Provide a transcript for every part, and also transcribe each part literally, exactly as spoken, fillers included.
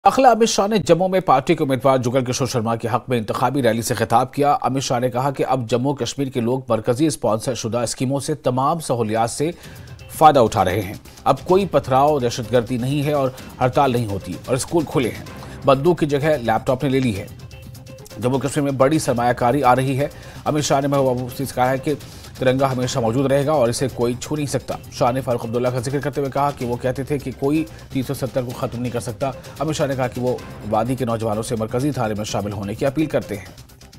अखिल अमित शाह ने जम्मू में पार्टी के उम्मीदवार जुगल किशोर शर्मा के हक में इंतखाबी रैली से खिताब किया। अमित शाह ने कहा कि अब जम्मू कश्मीर के लोग मरकजी स्पॉन्सर शुदा स्कीमों से तमाम सहूलियात से फायदा उठा रहे हैं। अब कोई पथराव, दहशतगर्दी नहीं है और हड़ताल नहीं होती और स्कूल खुले हैं। बंदूक की जगह लैपटॉप ने ले ली है। जम्मू कश्मीर में बड़ी सरमायाकारी आ रही है। अमित शाह ने महबूबा मुफ्ती से कहा है कि तिरंगा हमेशा मौजूद रहेगा और इसे कोई छू नहीं सकता। शाह ने फारूक अब्दुल्ला का जिक्र करते हुए कहा कि वो कहते थे कि कोई तीन सौ सत्तर को खत्म नहीं कर सकता। अमित शाह ने कहा कि वो वादी के नौजवानों से मरकजी धारे में शामिल होने की अपील करते हैं।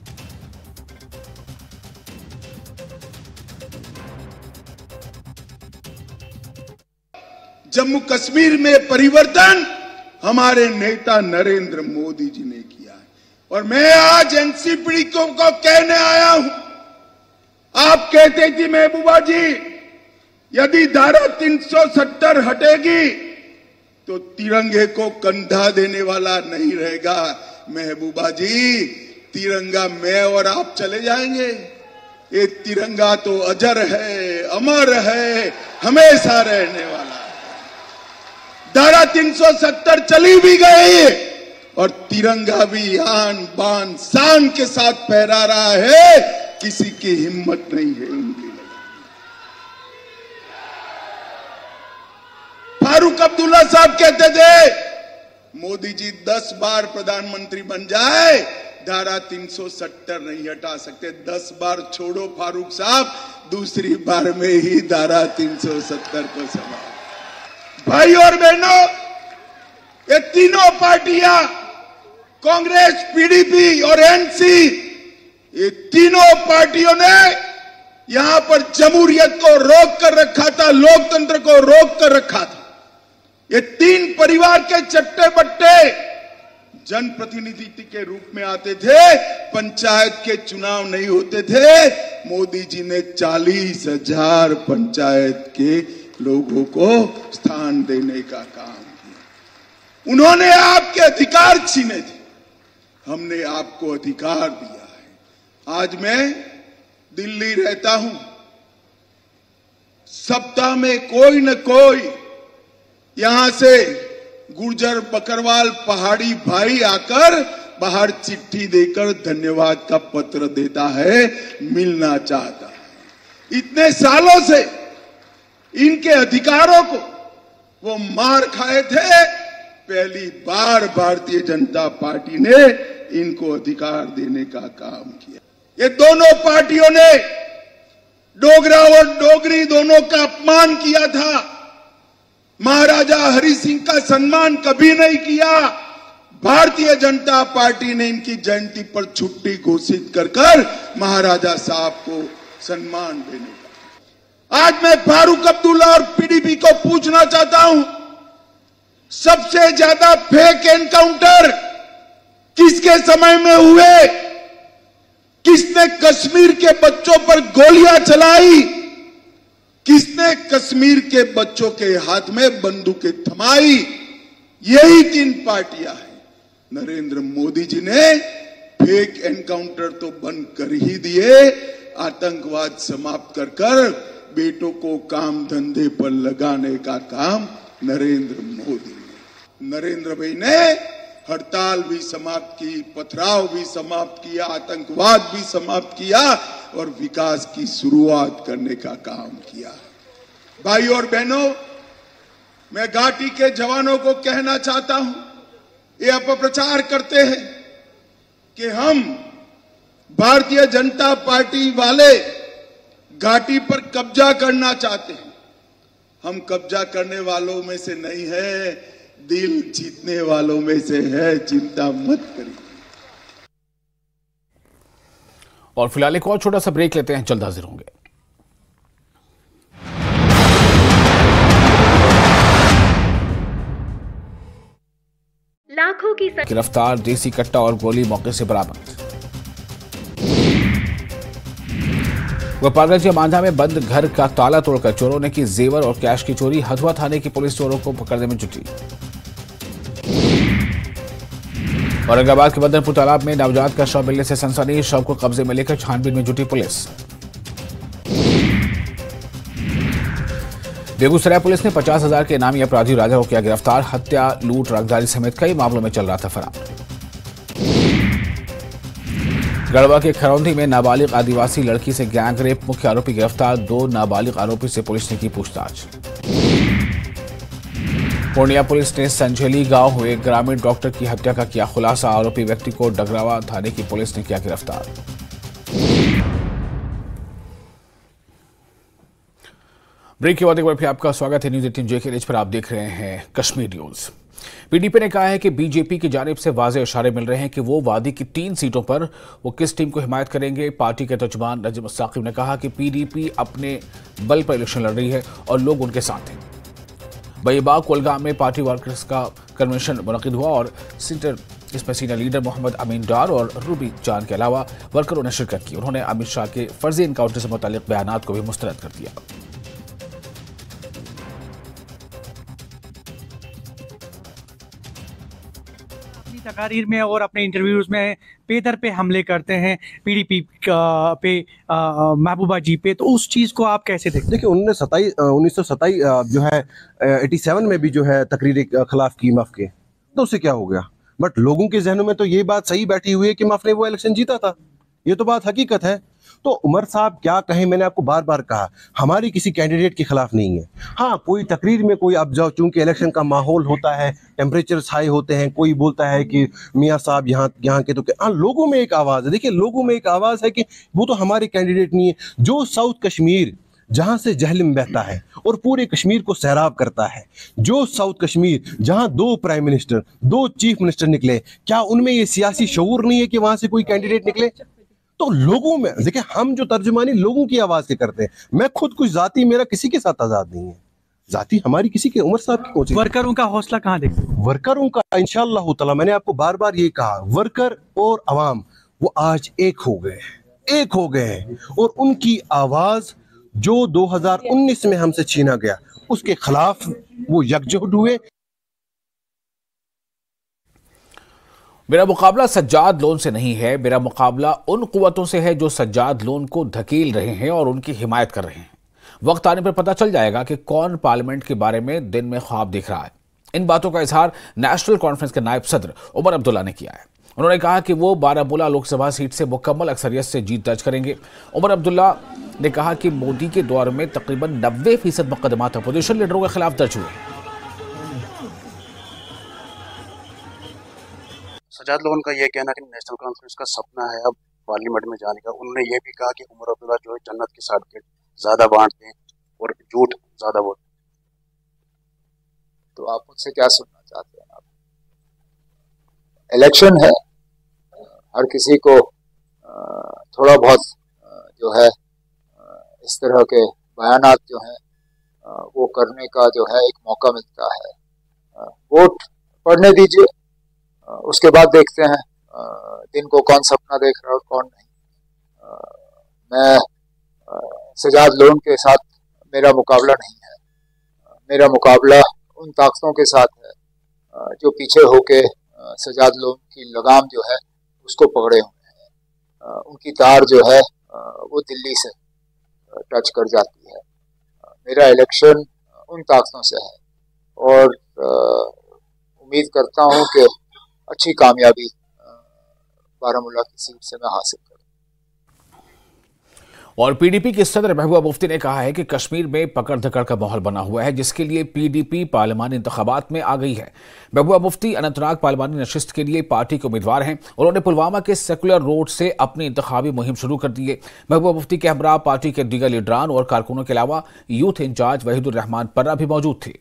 जम्मू कश्मीर में परिवर्तन हमारे नेता नरेंद्र मोदी जी ने किया है और मैं आज एनसीपी को कहने आया हूं। आप कहते कि महबूबा जी यदि धारा तीन सौ सत्तर हटेगी तो तिरंगे को कंधा देने वाला नहीं रहेगा। महबूबा जी, तिरंगा मैं और आप चले जाएंगे। ये तिरंगा तो अजर है, अमर है, हमेशा रहने वाला है। धारा तीन सौ सत्तर चली भी गई और तिरंगा भी आन बान शान के साथ फहरा रहा है। किसी की हिम्मत नहीं है उनकी। फारूक अब्दुल्ला साहब कहते थे मोदी जी दस बार प्रधानमंत्री बन जाए धारा तीन सौ सत्तर नहीं हटा सकते। दस बार छोड़ो फारूक साहब, दूसरी बार में ही धारा तीन सौ सत्तर को संभाल। भाई और बहनों, ये तीनों पार्टियां कांग्रेस, पीडीपी और एनसी, ये तीनों पार्टियों ने यहां पर जमहूरियत को रोक कर रखा था, लोकतंत्र को रोक कर रखा था। ये तीन परिवार के चट्टे बट्टे जनप्रतिनिधि के रूप में आते थे। पंचायत के चुनाव नहीं होते थे। मोदी जी ने चालीस हजार पंचायत के लोगों को स्थान देने का काम किया। उन्होंने आपके अधिकार छीने थे, हमने आपको अधिकार दिया। आज मैं दिल्ली रहता हूं। सप्ताह में कोई न कोई यहां से गुर्जर बकरवाल पहाड़ी भाई आकर बाहर चिट्ठी देकर धन्यवाद का पत्र देता है, मिलना चाहता है। इतने सालों से इनके अधिकारों को वो मार खाए थे। पहली बार भारतीय जनता पार्टी ने इनको अधिकार देने का काम किया। ये दोनों पार्टियों ने डोगरा और डोगरी दोनों का अपमान किया था। महाराजा हरि सिंह का सम्मान कभी नहीं किया। भारतीय जनता पार्टी ने इनकी जयंती पर छुट्टी घोषित कर कर महाराजा साहब को सम्मान देने का। आज मैं फारूक अब्दुल्ला और पीडीपी को पूछना चाहता हूं, सबसे ज्यादा फेक एनकाउंटर किसके समय में हुए? किसने कश्मीर के बच्चों पर गोलियां चलाई? किसने कश्मीर के बच्चों के हाथ में बंदूकें थमाई? यही तीन पार्टियां हैं। नरेंद्र मोदी जी ने फेक एनकाउंटर तो बंद कर ही दिए, आतंकवाद समाप्त कर कर बेटों को काम धंधे पर लगाने का काम नरेंद्र मोदी ने। नरेंद्र भाई ने हड़ताल भी समाप्त की, पथराव भी समाप्त किया, आतंकवाद भी समाप्त किया और विकास की शुरुआत करने का काम किया। भाई और बहनों, मैं घाटी के जवानों को कहना चाहता हूं, ये अपप्रचार करते हैं कि हम भारतीय जनता पार्टी वाले घाटी पर कब्जा करना चाहते हैं। हम कब्जा करने वालों में से नहीं है, दिल जीतने वालों में से है। चिंता मत करिए। और फिलहाल एक और छोटा सा ब्रेक लेते हैं, जल्द हाजिर होंगे। लाखों की गिरफ्तार, देसी कट्टा और गोली मौके से बरामद। गोपालगंज के मांझा में बंद घर का ताला तोड़कर चोरों ने की जेवर और कैश की चोरी। हथुआ थाने की पुलिस चोरों को पकड़ने में जुटी। औरंगाबाद के बदरपुर तालाब में नवजात का शव मिलने से सनसनी। शव को कब्जे में लेकर छानबीन में जुटी पुलिस। बेगूसराय पुलिस ने पचास हजार के इनामी अपराधी राजा को किया गिरफ्तार। हत्या, लूट, रंगदारी समेत कई मामलों में चल रहा था फरार। गढ़वा के खरौंधी में नाबालिग आदिवासी लड़की से गैंग रेप, मुख्य आरोपी गिरफ्तार। दो नाबालिग आरोपी से पुलिस ने की पूछताछ। पूर्णिया पुलिस ने संझेली गांव हुए ग्रामीण डॉक्टर की हत्या का किया खुलासा। आरोपी व्यक्ति को डगरावा थाने की पुलिस ने किया गिरफ्तार। ब्रेक के बाद एक बार फिर आपका स्वागत है न्यूज एटीन जे के न्यूज पर। आप देख रहे हैं कश्मीर न्यूज। पीडीपी ने कहा है कि बीजेपी की जानिब से वाज़ेह इशारे मिल रहे हैं कि वो वादी की तीन सीटों पर वो किस टीम को हिमायत करेंगे। पार्टी के तर्जुमान नजम साकिब ने कहा कि पीडीपी अपने बल पर इलेक्शन लड़ रही है और लोग उनके साथ हैं। बईबाग कोलगाम में पार्टी वर्कर्स का कन्वेंशन मुनक़िद हुआ और सीनियर इसमें सीनियर लीडर मोहम्मद अमीन डार और रूबी जान के अलावा वर्करों ने शिरकत की। उन्होंने अमित शाह के फर्जी इनकाउंटर से मुतालिक बयानात को भी मुस्तरद कर दिया। तकारीर में और अपने इंटरव्यूज में पेदर पे हमले करते हैं, पीडीपी पे, महबूबा जी पे, तो उस चीज़ को आप कैसे देखते हैं? देखिए, उन्होंने सताई उन्नीस सौ सताई जो है सत्तासी में भी जो है तकरीर खिलाफ की मफ के, तो उससे क्या हो गया। बट लोगों के जहनों में तो ये बात सही बैठी हुई है कि मफ ने वो इलेक्शन जीता था। ये तो बात हकीकत है। तो उमर साहब क्या कहें, मैंने आपको बार बार कहा हमारी किसी कैंडिडेट के खिलाफ नहीं है। हाँ, कोई तकरीर में कोई अब जाओ, चूंकि इलेक्शन का माहौल होता है, टेम्परेचर हाई होते हैं, कोई बोलता है कि मियाँ साहब यहाँ यहाँ के, तो हाँ, लोगों में एक आवाज़ है। देखिए, लोगों में एक आवाज़ है कि वो तो हमारे कैंडिडेट नहीं है। जो साउथ कश्मीर जहाँ से जहलम बहता है और पूरे कश्मीर को सैराब करता है, जो साउथ कश्मीर जहाँ दो प्राइम मिनिस्टर, दो चीफ मिनिस्टर निकले, क्या उनमें ये सियासी शऊर नहीं है कि वहाँ से कोई कैंडिडेट निकले? तो लोगों में देखिए, हम जो तर्जुमानी लोगों की आवाज से करते हैं। मैं खुद कुछ जाति, मेरा किसी के साथ आजाद नहीं है, जाति हमारी किसी के, उमर साहब की कोशिश। वर्करों का हौसला कहाँ देखते हैं? वर्करों का इंशाअल्लाह ताला, मैंने आपको बार बार ये कहा, वर्कर और अवाम वो आज एक हो गए हैं, एक हो गए हैं और उनकी आवाज जो दो हज़ार उन्नीस में हमसे छीना गया, उसके खिलाफ वो यकजुट हुए। मेरा मुकाबला सज्जाद लोन से नहीं है, मेरा मुकाबला उन कुव्वतों से है जो सज्जाद लोन को धकेल रहे हैं और उनकी हिमायत कर रहे हैं। वक्त आने पर पता चल जाएगा कि कौन पार्लियामेंट के बारे में दिन में ख्वाब देख रहा है। इन बातों का इजहार नेशनल कॉन्फ्रेंस के नायब सदर उमर अब्दुल्ला ने किया है। उन्होंने कहा कि वो बारामूला लोकसभा सीट से मुकम्मल अक्सरियत से जीत दर्ज करेंगे। उमर अब्दुल्ला ने कहा कि मोदी के दौर में तकरीबन नब्बे फीसद मुकदमात अपोजिशन लीडरों के खिलाफ दर्ज हुए। सज्जाद लोन का यह कहना कि नेशनल कॉन्फ्रेंस का सपना है अब पार्लियामेंट में जाने का। उन्होंने ये भी कहा कि उमर अब्दुल्ला जो है जन्नत के सर्टिफिकेट ज्यादा बांटते हैं और झूठ ज्यादा बोलते हैं। तो आप मुझसे क्या सुनना चाहते हैं? आप इलेक्शन है, हर किसी को थोड़ा बहुत जो है इस तरह के बयानात जो हैं वो करने का जो है एक मौका मिलता है। वोट पढ़ने दीजिए, उसके बाद देखते हैं दिन को कौन सपना देख रहा है और कौन नहीं। मैं सज्जाद लोन के साथ मेरा मुकाबला नहीं है, मेरा मुकाबला उन ताकतों के साथ है जो पीछे होके सज्जाद लोन की लगाम जो है उसको पकड़े हुए हैं। उनकी तार जो है वो दिल्ली से टच कर जाती है। मेरा इलेक्शन उन ताकतों से है और उम्मीद करता हूँ कि अच्छी कामयाबी बारामूला की सीट से मैं हासिल करूं। और पीडीपी के सदर महबूबा मुफ्ती ने कहा है कि कश्मीर में पकड़ धकड़ का माहौल बना हुआ है, जिसके लिए पीडीपी पार्लियामानी इंतखाबात में आ गई है। महबूबा मुफ्ती अनंतनाग पार्लियामानी नशिस्त के लिए पार्टी के उम्मीदवार हैं। उन्होंने पुलवामा के सेकुलर रोड से अपनी इंतखाबी मुहिम शुरू कर दी है। महबूबा मुफ्ती के हमरा पार्टी के दीगर लीडरान और कारकुनों के अलावा यूथ इंचार्ज वहीदुर रहमान पर्रा भी मौजूद थे।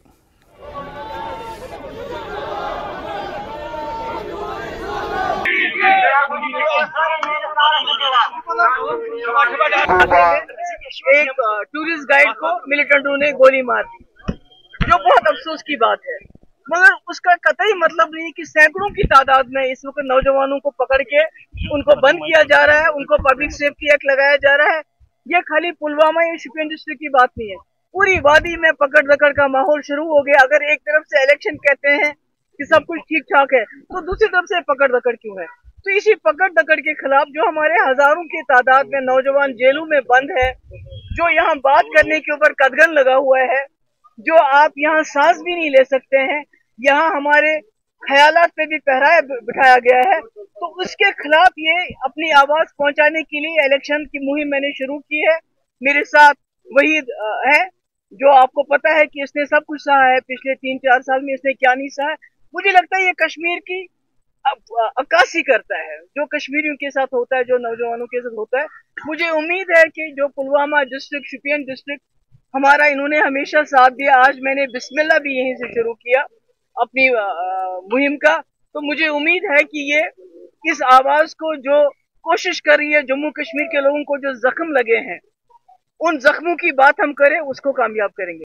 एक टूरिस्ट गाइड को मिलिटेंटों ने गोली मार दी, जो बहुत अफसोस की बात है। मगर उसका कतई मतलब नहीं कि सैकड़ों की तादाद में इस वक्त नौजवानों को पकड़ के उनको बंद किया जा रहा है, उनको पब्लिक सेफ्टी एक्ट लगाया जा रहा है। ये खाली पुलवामा या शोपियां डिस्ट्रिक्ट की बात नहीं है, पूरी वादी में पकड़ दकड़ का माहौल शुरू हो गया। अगर एक तरफ से इलेक्शन कहते हैं कि सब कुछ ठीक ठाक है, तो दूसरी तरफ से पकड़ दकड़ क्यों है? तो इसी पकड़ दकड़ के खिलाफ जो हमारे हजारों की तादाद में नौजवान जेलों में बंद है, जो यहाँ बात करने के ऊपर कदगन लगा हुआ है, जो आप यहाँ सांस भी नहीं ले सकते हैं, यहाँ हमारे ख्यालात पे भी पहरा बिठाया गया है। तो उसके खिलाफ ये अपनी आवाज पहुंचाने के लिए इलेक्शन की मुहिम मैंने शुरू की है। मेरे साथ वहीद है जो आपको पता है कि इसने सब कुछ सहा है, पिछले तीन चार साल में इसने क्या नहीं सहा है। मुझे लगता है ये कश्मीर की अक्कासी करता है, जो कश्मीरियों के साथ होता है, जो नौजवानों के साथ होता है। मुझे उम्मीद है कि जो पुलवामा डिस्ट्रिक्ट, शुपियन डिस्ट्रिक्ट हमारा इन्होंने हमेशा साथ दिया। आज मैंने बिस्मिल्लाह भी यहीं से शुरू किया अपनी मुहिम का। तो मुझे उम्मीद है कि ये इस आवाज को जो कोशिश कर रही है, जम्मू कश्मीर के लोगों को जो जख्म लगे हैं, उन जख्मों की बात हम करें, उसको कामयाब करेंगे।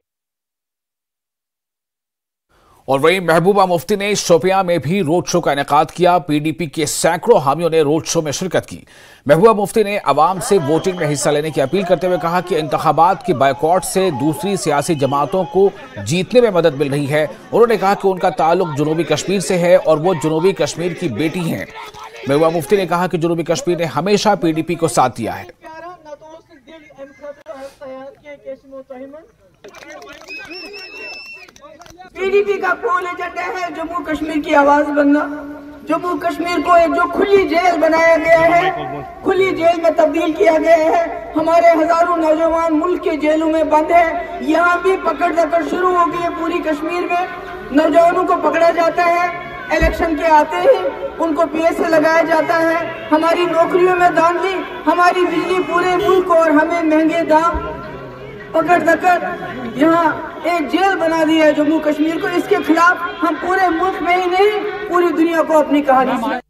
और वहीं महबूबा मुफ्ती ने शोपियां में भी रोड शो का इनेकाद किया। पीडीपी के सैकड़ों हामियों ने रोड शो में शिरकत की। महबूबा मुफ्ती ने अवाम से वोटिंग में हिस्सा लेने की अपील करते हुए कहा कि इंतखाबात की बायकॉट से दूसरी सियासी जमातों को जीतने में मदद मिल रही है। उन्होंने कहा कि उनका ताल्लुक जनूबी कश्मीर से है और वो जनूबी कश्मीर की बेटी हैं। महबूबा मुफ्ती ने कहा कि जनूबी कश्मीर ने हमेशा पीडीपी को साथ दिया है। पीडीपी का पूर्ण एजेंडा है जम्मू कश्मीर की आवाज बनना। जम्मू कश्मीर को एक जो खुली जेल बनाया गया है, खुली जेल में तब्दील किया गया है। हमारे हजारों नौजवान मुल्क के जेलों में बंद है। यहाँ भी पकड़ दकड़ शुरू हो गई है। पूरी कश्मीर में नौजवानों को पकड़ा जाता है, इलेक्शन के आते ही उनको पीएस से लगाया जाता है। हमारी नौकरियों में धांधली, हमारी बिजली पूरे मुल्क और हमें महंगे दाम, पकड़ दकड़ यहाँ एक जेल बना दिया है जम्मू कश्मीर को। इसके खिलाफ हम पूरे मुल्क में ही नहीं, पूरी दुनिया को अपनी कहानी